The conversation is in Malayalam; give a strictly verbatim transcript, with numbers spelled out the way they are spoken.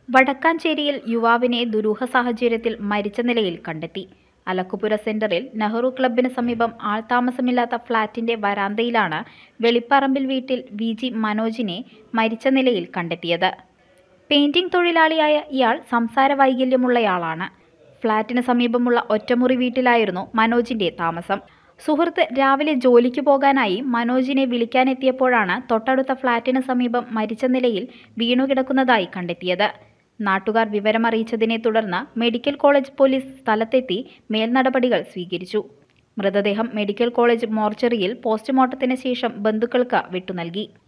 വടക്കാഞ്ചേരിയിൽ യുവാവിനെ ദുരൂഹ സാഹചര്യത്തിൽ മരിച്ച നിലയിൽ കണ്ടെത്തി. അലക്കുപുര സെന്ററിൽ നെഹ്റു ക്ലബ്ബിന് സമീപം ആൾതാമസമില്ലാത്ത ഫ്ളാറ്റിന്റെ വരാന്തയിലാണ് വെളിപ്പറമ്പിൽ വീട്ടിൽ വി ജി മനോജിനെ മരിച്ച നിലയിൽ കണ്ടെത്തിയത്. പെയിന്റിംഗ് തൊഴിലാളിയായ ഇയാൾ സംസാര വൈകല്യമുള്ളയാളാണ്. ഫ്ളാറ്റിന് സമീപമുള്ള ഒറ്റമുറി വീട്ടിലായിരുന്നു മനോജിന്റെ താമസം. സുഹൃത്ത് രാവിലെ ജോലിക്ക് പോകാനായി മനോജിനെ വിളിക്കാനെത്തിയപ്പോഴാണ് തൊട്ടടുത്ത ഫ്ളാറ്റിന് സമീപം മരിച്ച നിലയിൽ വീണുകിടക്കുന്നതായി കണ്ടെത്തിയത്. നാട്ടുകാർ വിവരമറിയിച്ചതിനെ തുടർന്ന് മെഡിക്കൽ കോളേജ് പോലീസ് സ്ഥലത്തെത്തി മേൽനടപടികൾ സ്വീകരിച്ചു. മൃതദേഹം മെഡിക്കൽ കോളേജ് മോർച്ചറിയിൽ പോസ്റ്റ്മോർട്ടത്തിന് ശേഷം ബന്ധുക്കൾക്ക് വിട്ടുനൽകി.